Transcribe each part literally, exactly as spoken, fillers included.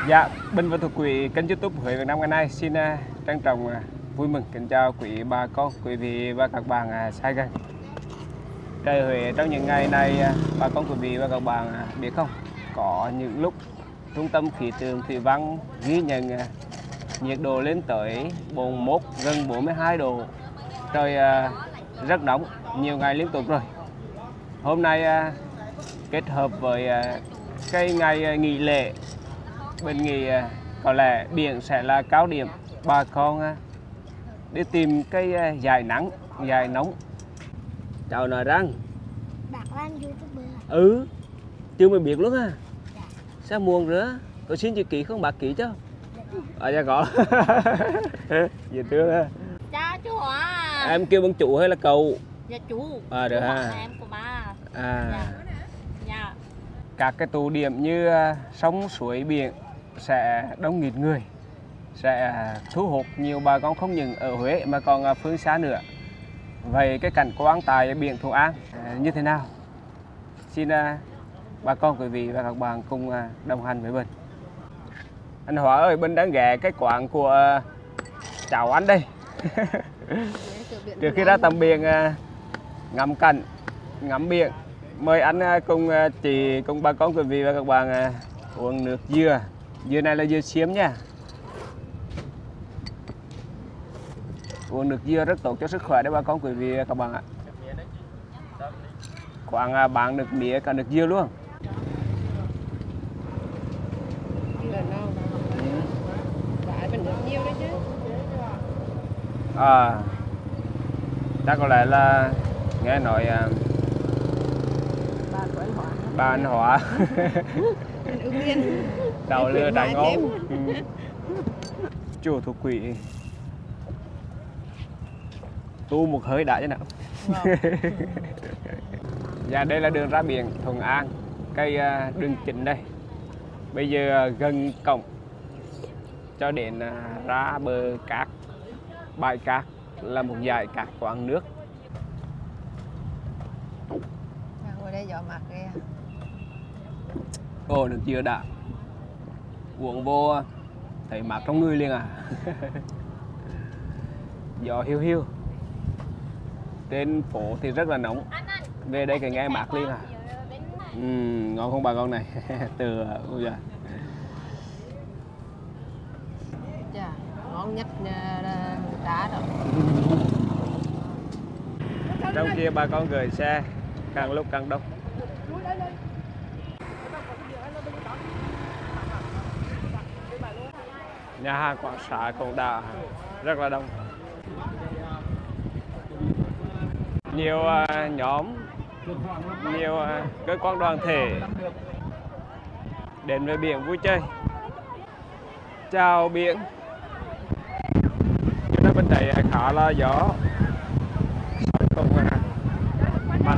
Dạ, Bình và Thuộc Quý kênh YouTube Huế Việt Nam ngày nay xin uh, trân trọng uh, vui mừng kính chào quý bà con, quý vị và các bạn uh, xa gần. Trời Huế trong những ngày này, uh, bà con quý vị và các bạn uh, biết không, có những lúc trung tâm khí tượng thủy văn ghi nhận uh, nhiệt độ lên tới bốn mươi mốt gần bốn mươi hai độ, trời uh, rất nóng nhiều ngày liên tục rồi. Hôm nay uh, kết hợp với uh, cái ngày uh, nghỉ lễ, Bình nghĩ có lẽ biển sẽ là cao điểm bà con đi tìm cái giải nắng, giải nóng. Chào nói rằng Bác làm YouTuber. Ừ, chưa mới biết luôn à. Dạ. Sao muộn nữa? Tôi xin chữ ký không bác ký cho? À dạ có. Dễ thương ha. Chào chú à. Em kêu bằng chủ hay là cậu? Dạ chú. À được ha. Em của ba. À. Dạ. Dạ. Các cái tụ điểm như sông suối biển sẽ đông nghịt người, sẽ thu hút nhiều bà con không những ở Huế mà còn phương xa nữa. Vậy cái cảnh quan tại biển Thuận An như thế nào? Xin bà con quý vị và các bạn cùng đồng hành với Bình. Anh Hóa ơi, Bình đang ghé cái quán của cháu anh đây. Trước khi ra tầm biển ngắm cảnh, ngắm biển, mời anh cùng chị cùng bà con quý vị và các bạn uống nước dừa. Dừa này là dừa xiêm nha. Uống nước dừa rất tốt cho sức khỏe đấy bà con quý vị và các bạn ạ. Quán bán nước mía cả nước dừa luôn. À, chắc có lẽ là nghe nói bà anh Hóa đầu lừa đại ngón. Chùa Thuộc Quý tu một hơi đã chứ nào. Dạ, đây là đường ra biển Thuận An, cây đường chính đây. Bây giờ gần cổng cho đến ra bờ cát, bãi cát là một dải cát quảng nước. Ngồi đây gió mặt kìa. Ồ, được chưa đã. Uống vô thấy mát trong người liền à. Gió hiu hiu. Trên phố thì rất là nóng. Về đây cái nghe mát liền à. Uhm, ngon không bà con này. Từ ôi da. Chà, ngon nhất đá rồi. Trong kia bà con gửi xe càng lúc càng đông. Nhà hàng quán xá cũng đã rất là đông. Nhiều uh, nhóm, nhiều uh, cơ quan đoàn thể đến với biển vui chơi. Chào biển. Chúng ta bên đây khá là gió. Không uh, mạnh.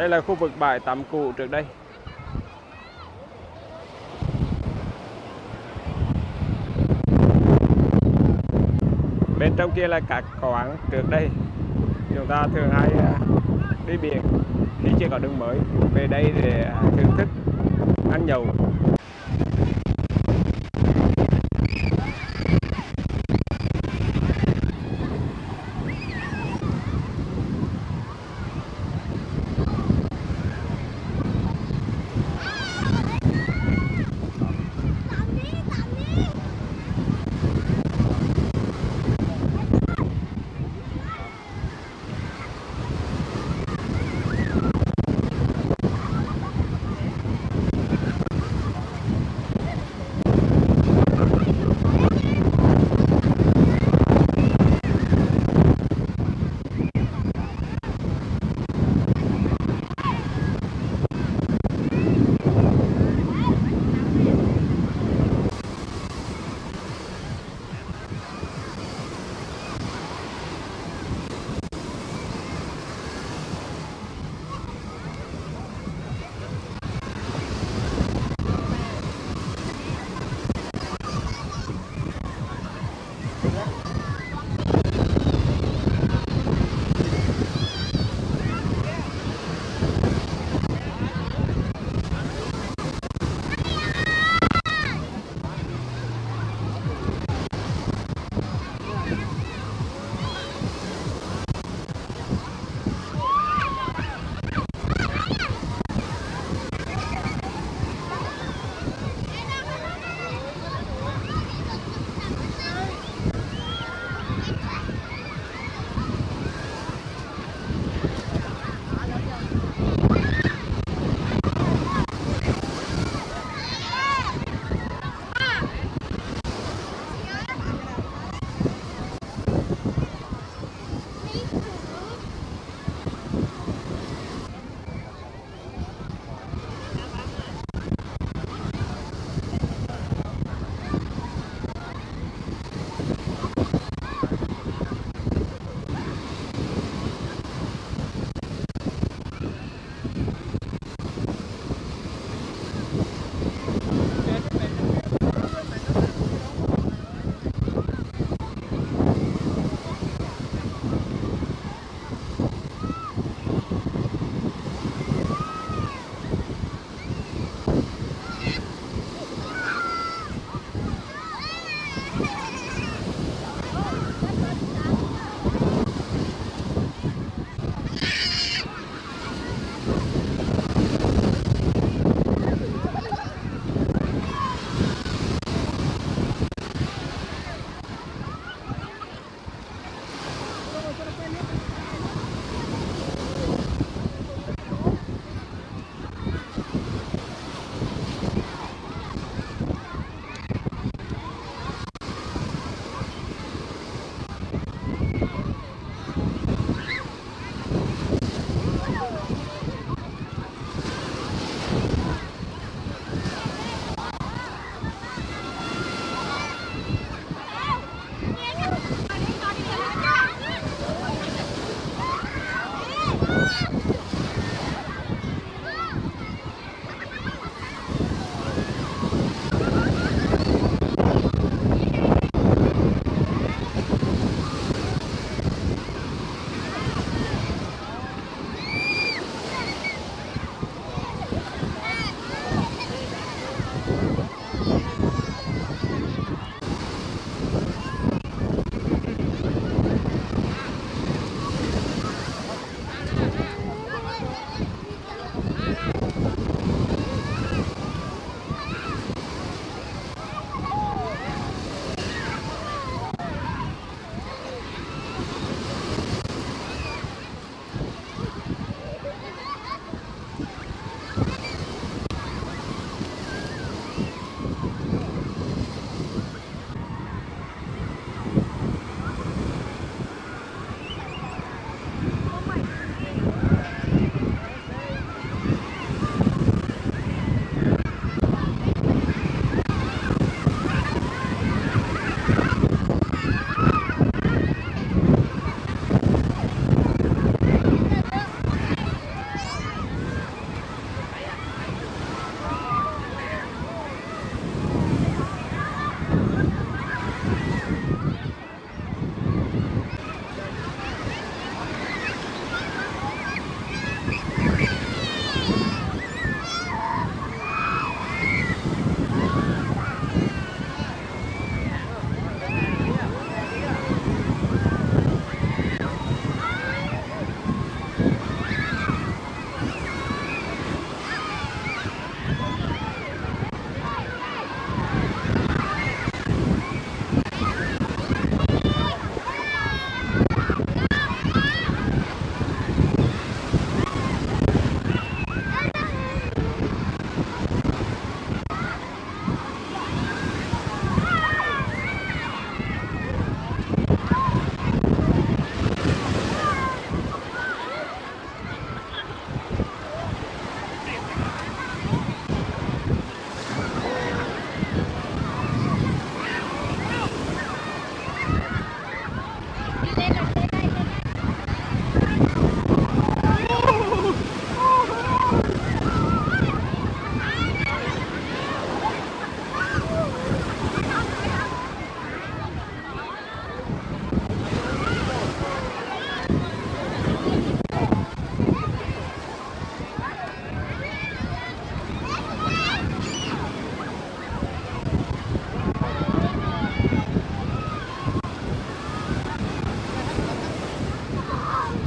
Đây là khu vực bãi tắm cũ trước đây. Bên trong kia là các quán trước đây chúng ta thường hay đi biển khi chưa có đường mới về đây để thưởng thức ăn nhậu.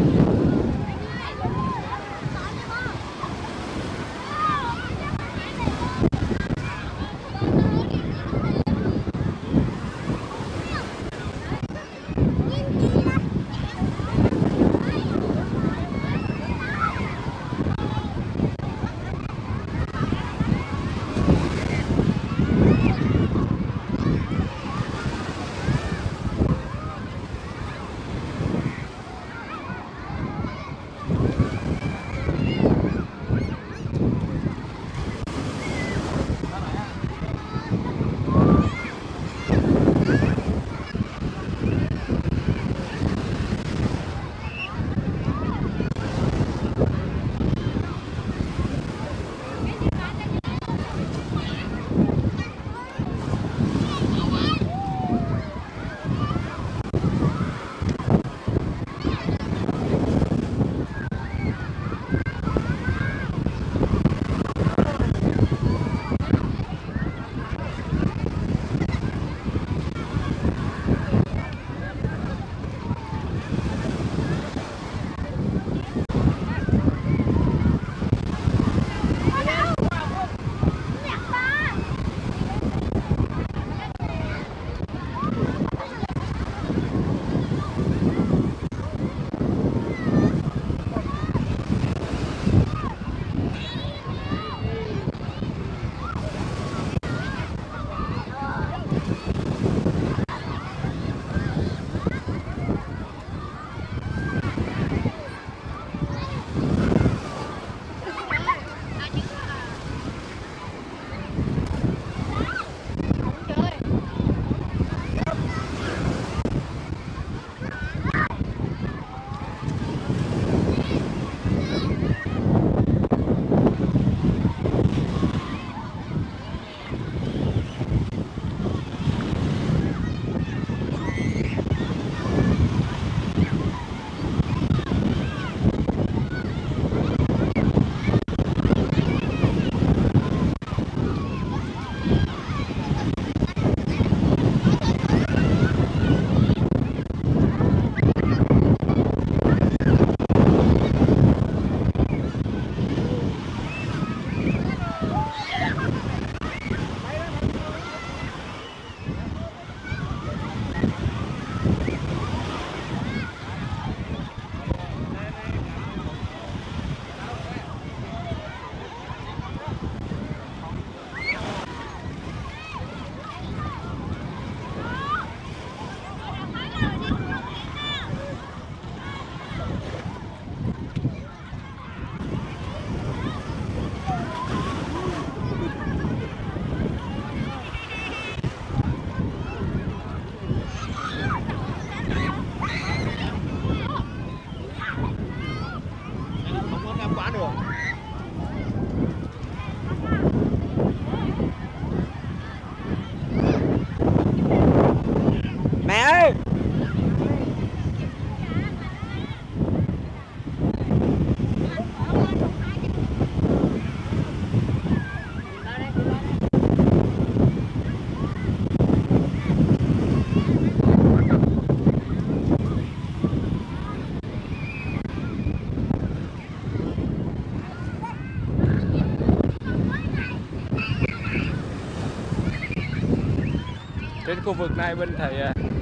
Trên khu vực này mình thấy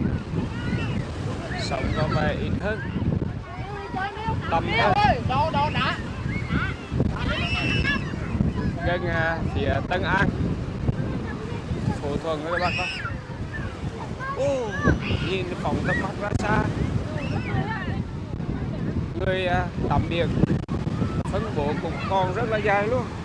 sống có vẻ ít hơn, tầm hơn gần phía Tân An, Phú Thuận các bạn con. Ô, nhìn phóng tầm mắt ra xa, người tắm biển phân bố cũng còn rất là dài luôn.